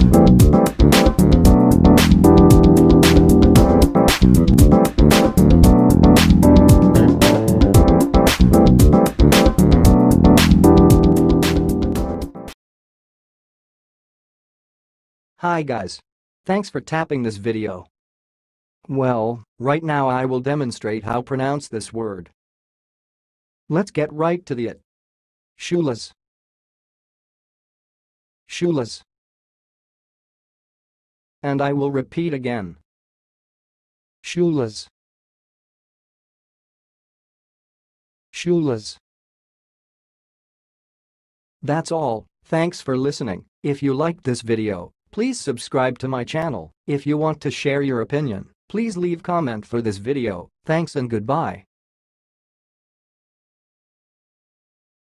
Hi guys. Thanks for tapping this video. Well, right now I will demonstrate how to pronounce this word. Let's get right to it. Shula'S. Shula'S. And I will repeat again. Shula'S. Shula'S. That's all. Thanks for listening. If you liked this video, please subscribe to my channel. If you want to share your opinion, please leave comment for this video. Thanks and goodbye.